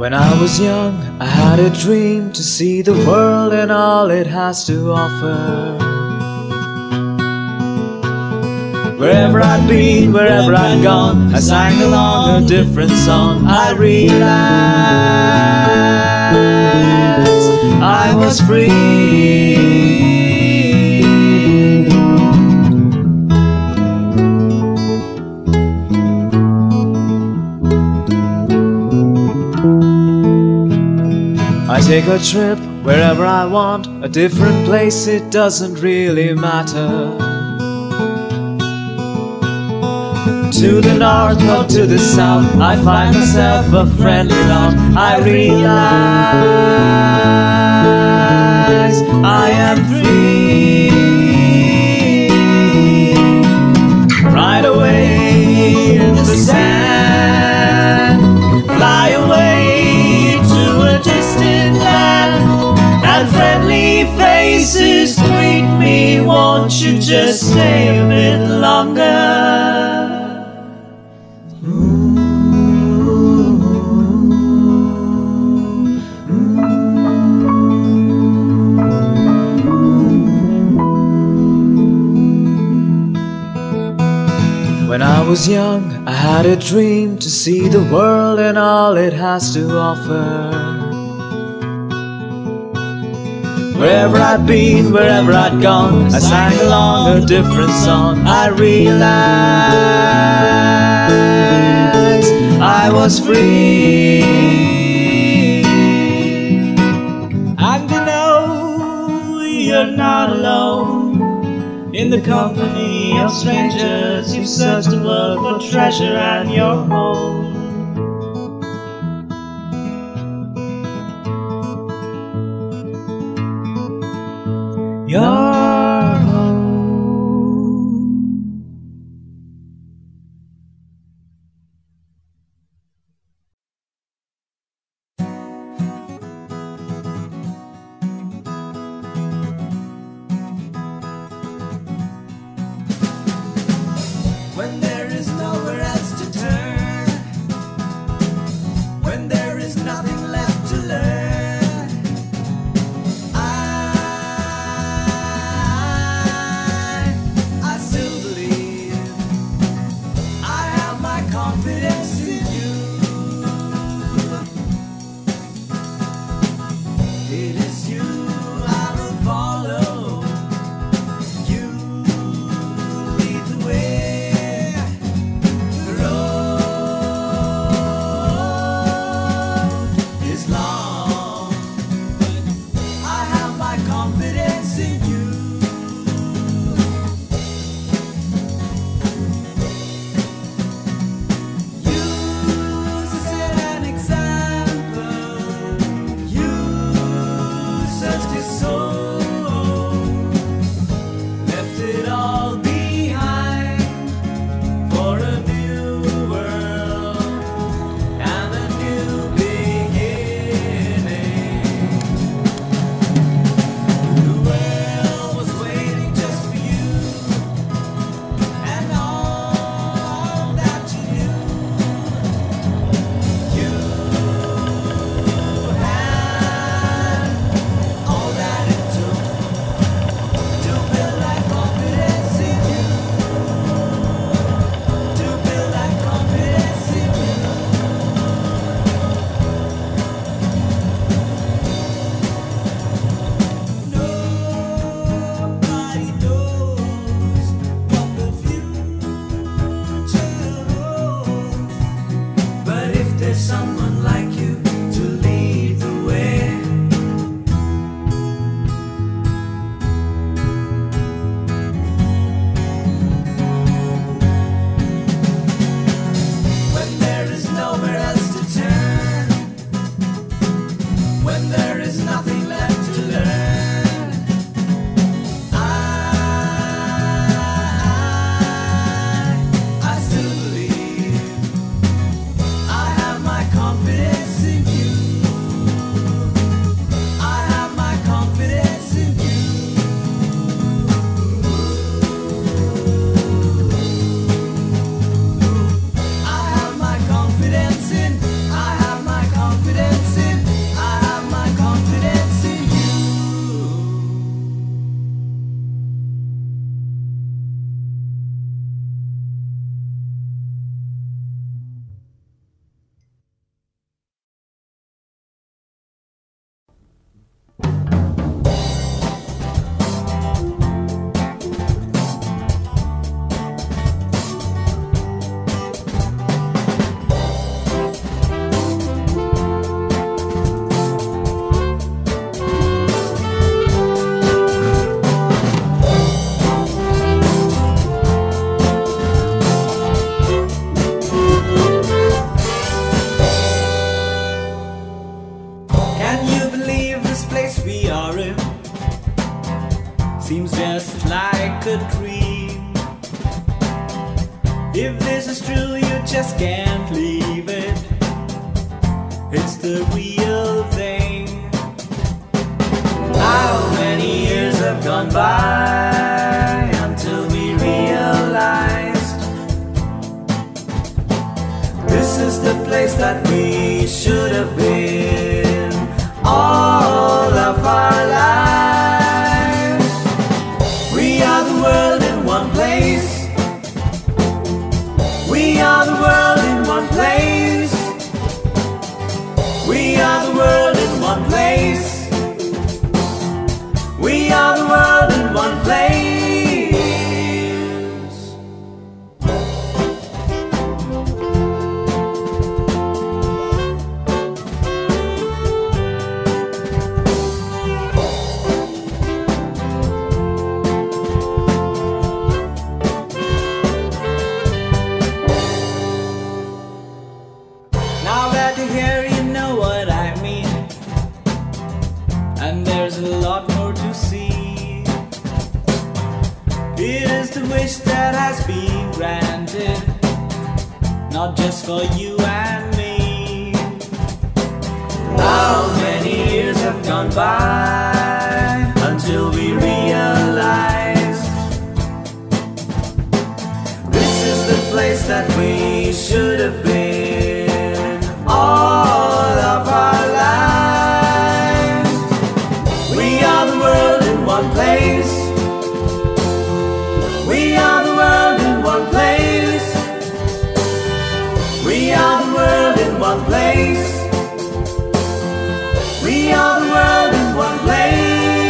When I was young, I had a dream to see the world and all it has to offer. Wherever I'd been, wherever I'd gone, I sang along a different song. I realized I was free. I take a trip wherever I want, a different place, it doesn't really matter. To the north or to the south, I find myself a friendly lot. I realize I am free. Ride away in the sand, fly away to a distant land, and friendly faces greet me. Won't you just stay a bit longer? When I was young, I had a dream to see the world and all it has to offer. Wherever I'd been, wherever I'd gone, I sang along a different song. I realized I was free. And you know, you're not alone. In the company of strangers, you've searched the world for treasure and your home. Your home. When there is nowhere else to turn, when there is nothing left to learn, I still believe I have my confidence in you. It is you I will follow. You lead the way. seems just like a dream. If this is true, you just can't leave it. It's the real thing. How many years have gone by until we realized this is the place that we should have been all of our lives. We are the world in one place. We are the world in one place. We are the world in one place. We are the world in one place. Now that you're here, you know what I mean. And there's a lot more to see. It is the wish that has been granted, not just for you and me. How many years have gone by until we realized this is the place that we should have been all of our lives. We are the world in one place. We are the world in one place. We are the world in one place. We are the world in one place.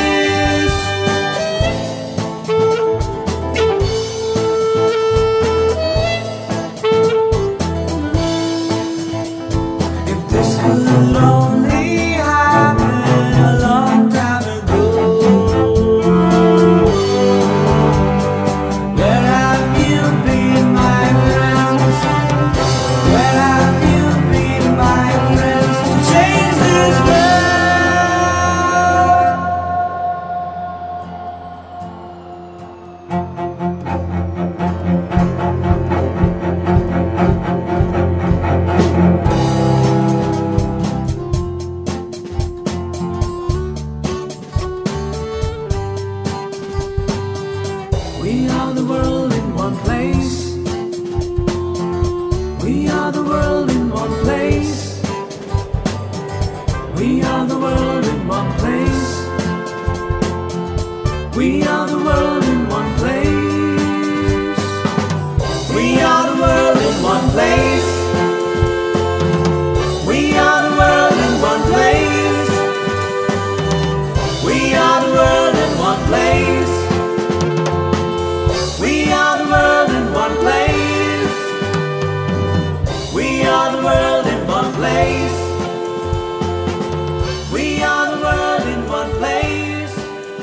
If this could only happen a long time ago, where have you been, my friends? Where have you been, my friends, to change this world? We are the world in one place. We are the world in one place. We are the world in one place. We are the world in one place. We are the world in one place. We are the world in one place. We are the world in one place. We are the world in one place. We are the world in one place. We are the world in one place.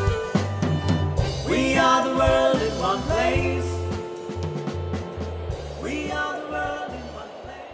We are the world in one place. We are the world in one place.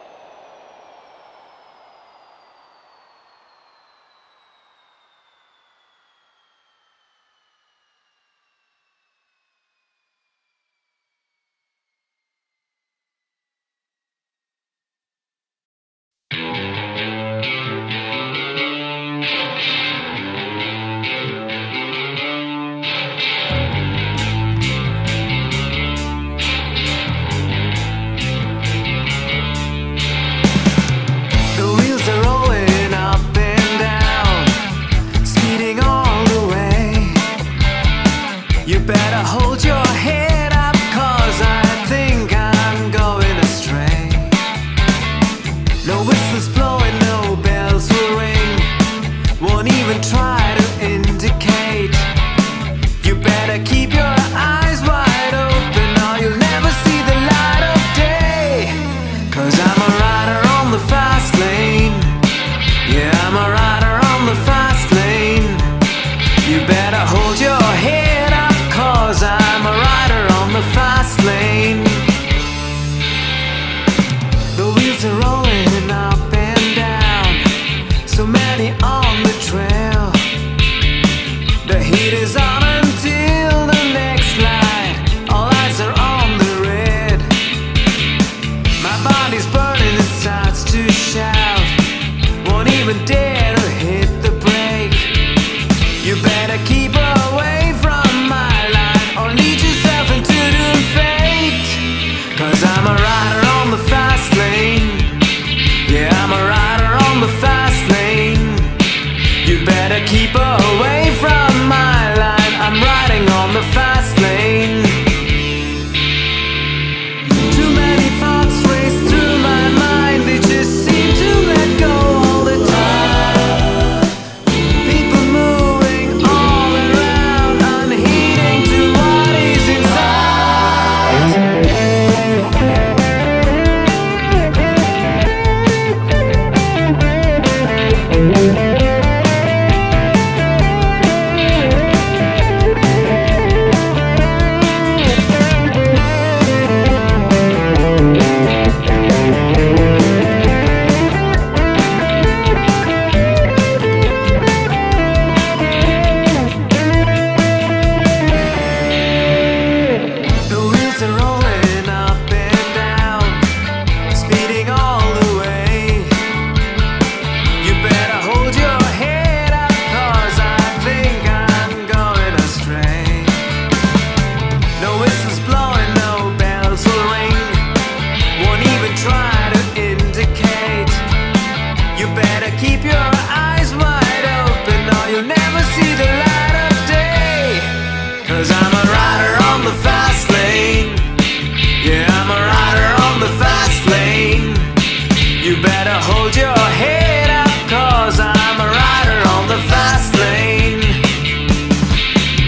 The wheels are rolling up and down, speeding all the way. You better hold your head up, 'cause I think I'm going astray. No whistles blowing, no bells will ring, won't even try to indicate. You better keep your eyes wide open, or you'll never see the light of day. 'Cause I'm a rider on the fast lane. Yeah, I'm a rider on the fast lane. You better hold your head up, 'cause I'm a rider on the fast lane. The wheels are rolling up and down, so many on the trail. The heat is on until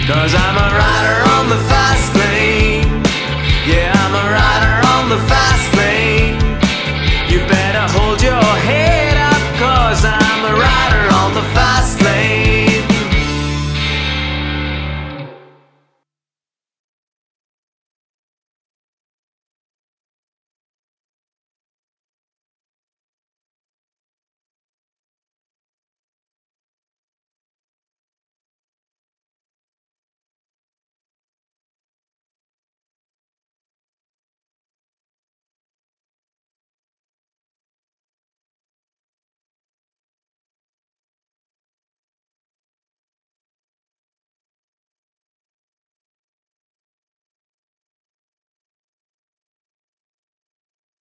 'cause I'm a rider on the fire.